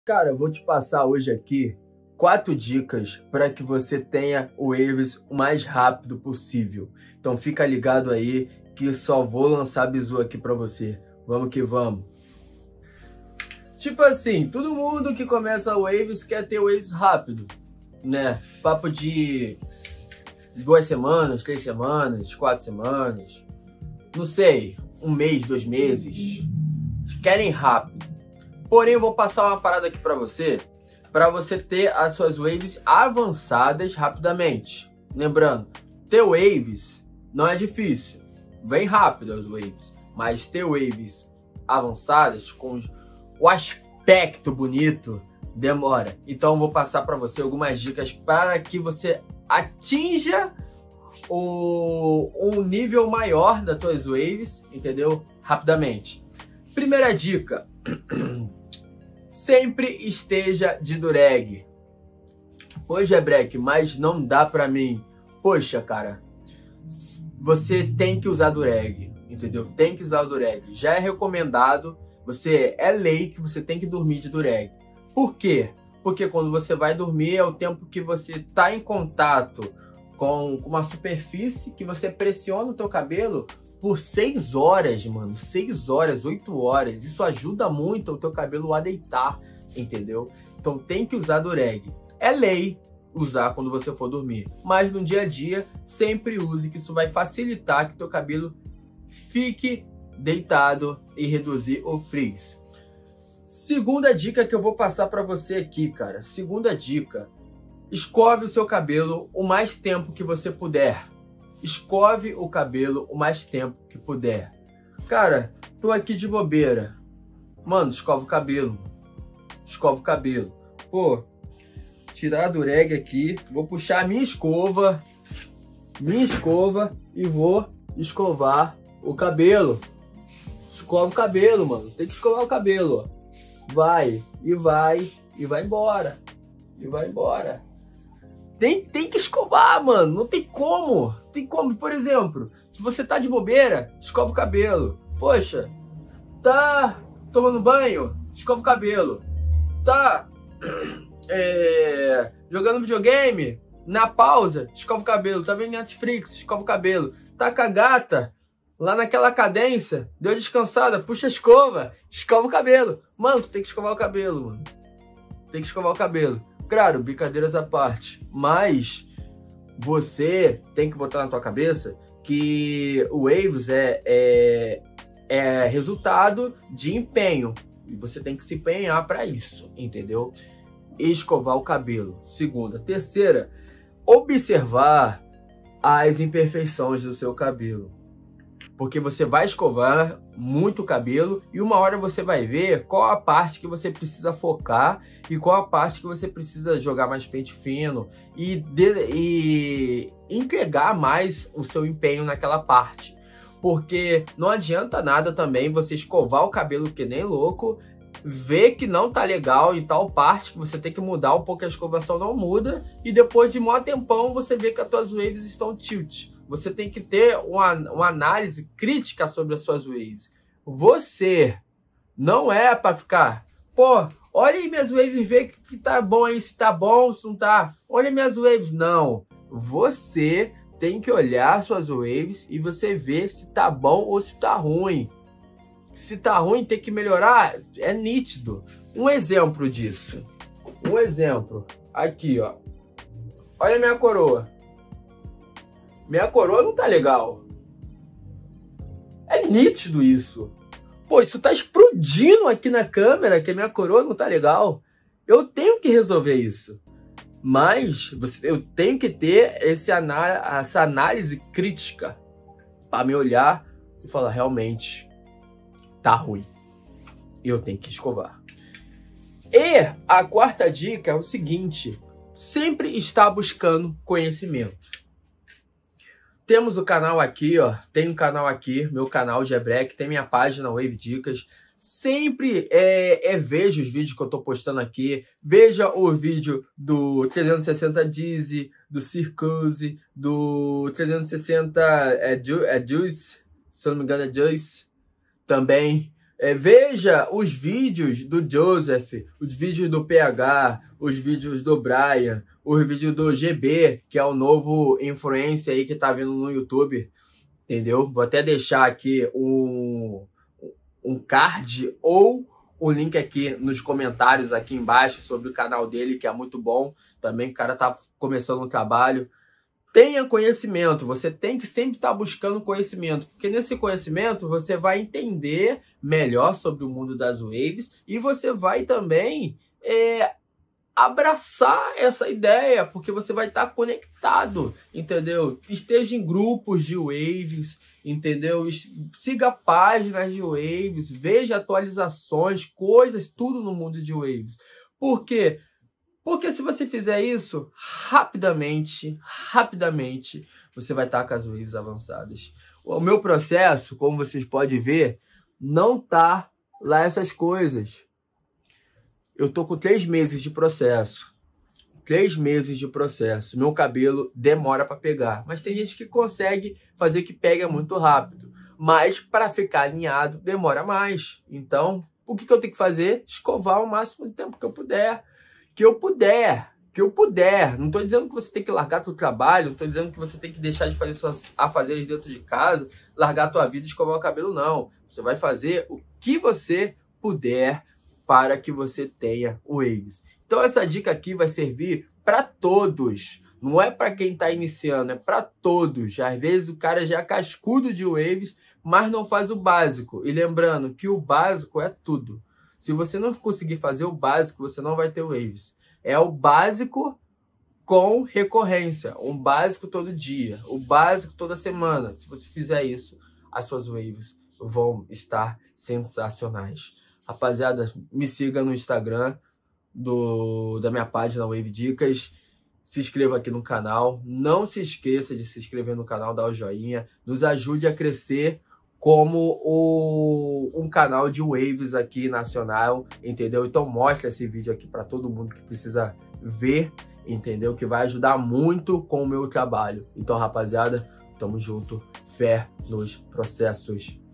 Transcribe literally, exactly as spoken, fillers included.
Cara, eu vou te passar hoje aqui quatro dicas para que você tenha o Waves o mais rápido possível. Então fica ligado aí que só vou lançar bizu aqui para você. Vamos que vamos. Tipo assim, todo mundo que começa o Waves quer ter o Waves rápido, né? Papo de duas semanas, três semanas, quatro semanas, não sei, um mês, dois meses. Querem rápido. Porém, eu vou passar uma parada aqui para você, para você ter as suas waves avançadas rapidamente. Lembrando, ter waves não é difícil, vem rápido as waves, mas ter waves avançadas com o aspecto bonito demora. Então, eu vou passar para você algumas dicas para que você atinja o, um nível maior das suas waves, entendeu? Rapidamente. Primeira dica. Sempre esteja de dureg. Hoje é break, mas não dá pra mim. Poxa, cara, você tem que usar dureg, entendeu? Tem que usar o dureg. Já é recomendado, você é lei que você tem que dormir de dureg. Por quê? Porque quando você vai dormir é o tempo que você tá em contato com uma superfície que você pressiona o teu cabelo por seis horas, mano. seis horas, oito horas. Isso ajuda muito o teu cabelo a deitar, entendeu? Então tem que usar dureg. É lei usar quando você for dormir. Mas no dia a dia, sempre use, que isso vai facilitar que teu cabelo fique deitado e reduzir o frizz. Segunda dica que eu vou passar pra você aqui, cara. Segunda dica. Escove o seu cabelo o mais tempo que você puder. Escove o cabelo o mais tempo que puder. Cara, tô aqui de bobeira. Mano, escova o cabelo. Escova o cabelo. Pô, tirar a dureg aqui. Vou puxar a minha escova. Minha escova. E vou escovar o cabelo. Escova o cabelo, mano. Tem que escovar o cabelo, ó. Vai, e vai, e vai embora. E vai embora. Tem, tem que escovar, mano. Não tem como. Tem como. Por exemplo, se você tá de bobeira, escova o cabelo. Poxa, tá tomando banho? Escova o cabelo. Tá é, jogando videogame? Na pausa, escova o cabelo. Tá vendo Netflix? Escova o cabelo. Tá com a gata lá naquela cadência? Deu descansada? Puxa a escova. Escova o cabelo. Mano, tu tem que escovar o cabelo, mano. Tem que escovar o cabelo. Claro, brincadeiras à parte, mas você tem que botar na tua cabeça que o Waves é, é, é resultado de empenho. E você tem que se empenhar para isso, entendeu? Escovar o cabelo. Segunda. Terceira, observar as imperfeições do seu cabelo. Porque você vai escovar muito o cabelo e uma hora você vai ver qual a parte que você precisa focar e qual a parte que você precisa jogar mais pente fino e, de, e entregar mais o seu empenho naquela parte. Porque não adianta nada também você escovar o cabelo que nem louco, ver que não tá legal em tal parte que você tem que mudar um pouco, a escovação não muda e depois de um tempão você vê que as tuas waves estão tilt. Você tem que ter uma, uma análise crítica sobre as suas waves. Você não é para ficar, pô, olha aí minhas waves, vê que, que tá bom aí, se tá bom, se não tá. Olha minhas waves. Não. Você tem que olhar suas waves e você ver se tá bom ou se tá ruim. Se tá ruim, tem que melhorar, é nítido. Um exemplo disso. Um exemplo. Aqui, ó. Olha a minha coroa. Minha coroa não tá legal. É nítido isso. Pô, isso tá explodindo aqui na câmera, que a minha coroa não tá legal. Eu tenho que resolver isso. Mas você, eu tenho que ter esse anál- essa análise crítica para me olhar e falar, realmente, tá ruim. Eu tenho que escovar. E a quarta dica é o seguinte, sempre está buscando conhecimento. Temos o canal aqui, ó. Tem um canal aqui, meu canal Gebrek, tem minha página Wave Dicas. Sempre é, é veja os vídeos que eu tô postando aqui. Veja o vídeo do trezentos e sessenta Dizzy, do Circuse, do trezentos e sessenta é, Ju, é Juice, se eu não me engano é Juice também. É, veja os vídeos do Joseph, os vídeos do P H, os vídeos do Brian, os vídeos do G B, que é o novo influencer aí que tá vindo no YouTube, entendeu? Vou até deixar aqui um, um card ou o link aqui nos comentários aqui embaixo sobre o canal dele, que é muito bom também, o cara tá começando um trabalho. Tenha conhecimento, você tem que sempre estar buscando conhecimento, porque nesse conhecimento você vai entender melhor sobre o mundo das waves e você vai também é, abraçar essa ideia, porque você vai estar conectado, entendeu? Esteja em grupos de waves, entendeu? Siga páginas de waves, veja atualizações, coisas, tudo no mundo de waves. Por quê? Porque se você fizer isso, rapidamente, rapidamente, você vai estar com as waves avançadas. O meu processo, como vocês podem ver, não tá lá essas coisas. Eu tô com três meses de processo. Três meses de processo. Meu cabelo demora para pegar. Mas tem gente que consegue fazer que pega muito rápido. Mas para ficar alinhado, demora mais. Então, o que, que eu tenho que fazer? Escovar o máximo de tempo que eu puder. Que eu puder, que eu puder. Não estou dizendo que você tem que largar seu trabalho, não estou dizendo que você tem que deixar de fazer suas afazeres dentro de casa, largar a tua vida e escovar o cabelo, não. Você vai fazer o que você puder para que você tenha waves. Então essa dica aqui vai servir para todos. Não é para quem está iniciando, é para todos. Às vezes o cara já é cascudo de waves, mas não faz o básico. E lembrando que o básico é tudo. Se você não conseguir fazer o básico, você não vai ter waves. É o básico com recorrência. Um básico todo dia. O básico toda semana. Se você fizer isso, as suas waves vão estar sensacionais. Rapaziada, me siga no Instagram do, da minha página Wave Dicas. Se inscreva aqui no canal. Não se esqueça de se inscrever no canal, dar o joinha. Nos ajude a crescer como o, um canal de waves aqui nacional, entendeu? Então mostra esse vídeo aqui para todo mundo que precisa ver, entendeu? Que vai ajudar muito com o meu trabalho. Então, rapaziada, tamo junto. Fé nos processos.